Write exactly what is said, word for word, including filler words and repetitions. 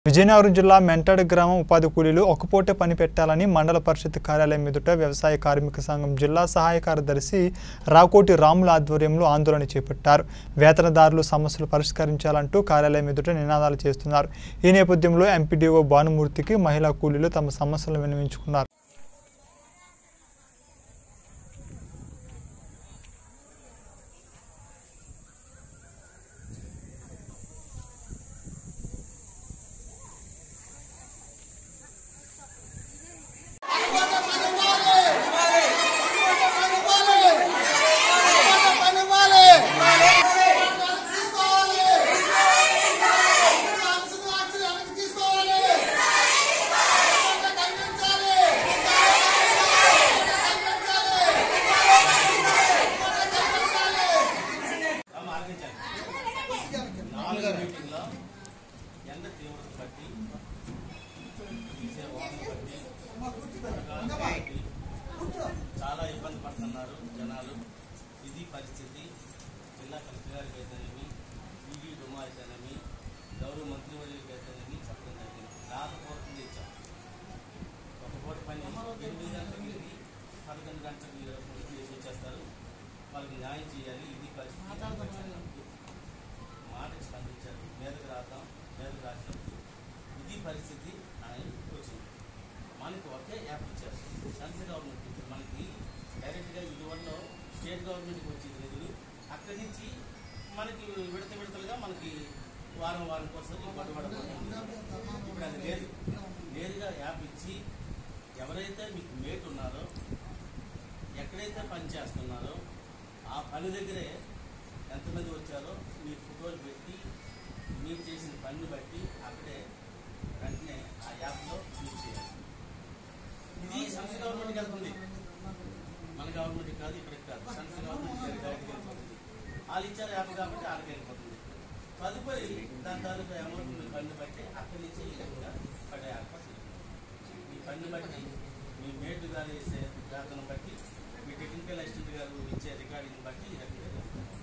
విజయనగరం జిల్లా మెంటాడ్ గ్రామం ఉపాధి కూలీలు ఒక్కపూటే పని పెట్టాలని మండల పరిషత్ కార్యాలయం ఎదుట వ్యవసాయ కార్మిక సంఘం జిల్లా సహాయ కార్యదర్శి రాకోటి రాముల ఆధ్వర్యంలో ఆందోళన చేపట్టారు. వేతనదారులు సమస్యలు పరిష్కరించాలంటూ కార్యాలయం ఎదుట నినాదాలు చేస్తున్నారు. ఈ నేపథ్యంలో ఎంపీడీఓ భానుమూర్తికి మహిళా కూలీలు తమ సమస్యలను విన్నవించుకున్నారు. చాలా ఇబ్బంది పడుతున్నారు జనాలు. ఇది పరిస్థితి. జిల్లా కలెక్టర్ గారికి అయితేనేమి, ఈడీ డుమా అయితేనేమి, గౌరవ మంత్రివర్యులకి అయితేనేమి చెప్పడం జరిగింది. రాతపూర్వకంగా ఇచ్చాం. ఒక పూట పని ఎనిమిది గంటలకు వెళ్ళి పదకొండు గంటలకు చేసి వచ్చేస్తారు. వాళ్ళకి న్యాయం చేయాలి. ఇది పరిస్థితి. మాటకి స్పందించారు. మీదకి రాద్దాం, మీదకి రాసినప్పుడు ఇది పరిస్థితి అని వచ్చింది. మనకి ఒకే యాప్ ఇచ్చారు. సెంట్రల్ గవర్నమెంట్ మనకి డైరెక్ట్గా ఇదివల్ల స్టేట్ గవర్నమెంట్కి వచ్చేది నిధులు. అక్కడి నుంచి మనకి విడత విడతలుగా మనకి వారం వారం కోసం పట్టుబడబోతుంది. ఇప్పుడు అది లేదు. నేరుగా యాప్ ఇచ్చి ఎవరైతే మీకు మేట్ ఉన్నారో, ఎక్కడైతే పని చేస్తున్నారో ఆ పని దగ్గరే ఎంతమంది వచ్చారో మీ ఫోటోలు పెట్టి మీరు చేసిన పనిని బట్టి అక్కడే వెంటనే ఆ యాప్లో క్లిక్ చేయాలి. ఇది సెంట్రల్ గవర్నమెంట్కి వెళ్తుంది. మన గవర్నమెంట్కి కాదు, ఇక్కడికి కాదు. సెంట్రల్ గవర్నమెంట్ డైరెక్ట్గా వెళ్ళిపోతుంది. వాళ్ళు ఇచ్చారు యాప్ కాబట్టి వాళ్ళకి వెళ్ళిపోతుంది. తదుపరి దాని తాలూకా అమౌంట్ మీ పన్ను బట్టి అక్కడి నుంచి ఈ విధంగా పడే ఏర్పాటు. మీ పన్ను బట్టి, మీ మేటు గారు వేసే వేతనం బట్టి, మీ టెక్నికల్ అసిస్టెంట్ గారు ఇచ్చే రికార్డింగ్ బట్టి ఈ రకంగా